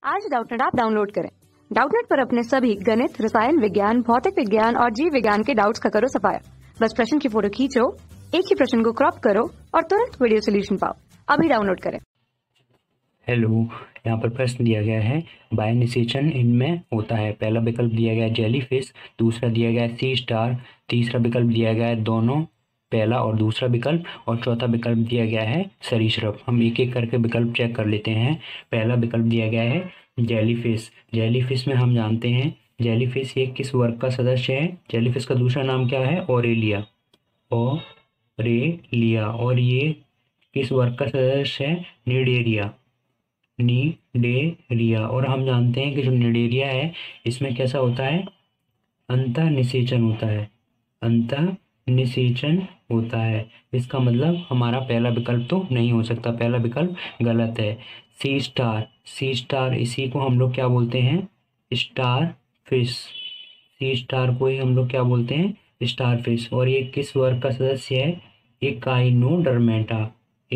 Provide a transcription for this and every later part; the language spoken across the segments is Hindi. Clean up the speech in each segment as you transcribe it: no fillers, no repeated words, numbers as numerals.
आज डाउटनेट ऐप डाउनलोड करें। डाउटनेट पर अपने सभी गणित, रसायन विज्ञान, भौतिक विज्ञान और जीव विज्ञान के डाउट्स का करो सफाया। बस प्रश्न की फोटो खींचो, एक ही प्रश्न को क्रॉप करो और तुरंत वीडियो सोल्यूशन पाओ। अभी डाउनलोड करें। हेलो, यहाँ पर प्रश्न दिया गया है बाह्य निषेचन इनमें होता है। पहला विकल्प दिया गया है जेलीफिश, दूसरा दिया गया है सी स्टार, तीसरा विकल्प दिया गया है दोनों, पहला और दूसरा विकल्प, और चौथा विकल्प दिया गया है सरीसृप। हम एक एक करके विकल्प चेक कर लेते हैं। पहला विकल्प दिया गया है जेलीफिश। जेलीफिश में हम जानते हैं जेलीफिश ये किस वर्ग का सदस्य है। जेलीफिश का दूसरा नाम क्या है? ओरेलिया। ओरेलिया। और ये किस वर्ग का सदस्य है? निडेरिया। निडेरिया। और हम जानते हैं कि जो निडेरिया है इसमें कैसा होता है? अंतः निषेचन होता है। अंतः निषेचन होता है। इसका मतलब हमारा पहला विकल्प तो नहीं हो सकता, पहला विकल्प गलत है। सी स्टार, सी स्टार इसी को हम लोग क्या बोलते हैं? Star fish. सी स्टार को ही हम लोग क्या बोलते हैं? Starfish. और ये किस वर्ग का सदस्य है? एकाइनोडर्मेटा।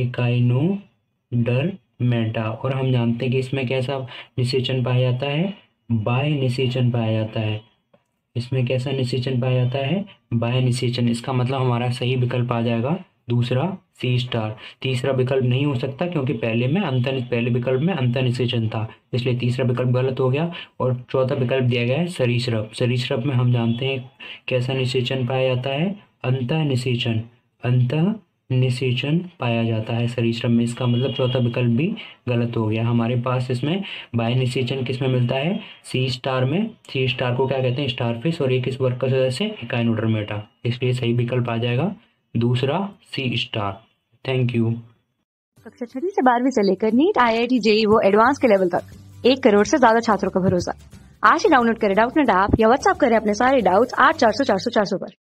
एकाइनोडर्मेटा। और हम जानते हैं कि इसमें कैसा निषेचन पाया जाता है? बाह्य निषेचन पाया जाता है। इसमें कैसा निषेचन पाया जाता है? बाह्य निषेचन। इसका मतलब हमारा सही विकल्प आ जाएगा दूसरा सी स्टार। तीसरा विकल्प नहीं हो सकता क्योंकि पहले विकल्प में अंतः निषेचन था, इसलिए तीसरा विकल्प गलत हो गया। और चौथा विकल्प दिया गया है सरीसृप। सरीसृप में हम जानते हैं कैसा निषेचन पाया जाता है? अंतः निषेचन। अंतः निषेचन पाया जाता है सरीसृप में। इसका मतलब चौथा विकल्प भी गलत हो गया। हमारे पास इसमें बाह्य निषेचन किस में मिलता है? सी स्टार में। सी स्टार को क्या कहते हैं? स्टारफिश। और ये किस वर्ग का सदस्य है? एकाइनोडर्मेटा। इसलिए सही विकल्प आ जाएगा दूसरा सी स्टार। Thank you. कक्षा 6 से 12वीं से लेकर नीट, IIT, JEE वो एडवांस के लेवल तक 1 करोड़ से ज्यादा छात्रों का भरोसा। आज ही डाउनलोड करें डाउटनेट ऐप या व्हाट्सएप करें अपने सारे डाउट्स 8400 400 400 पर।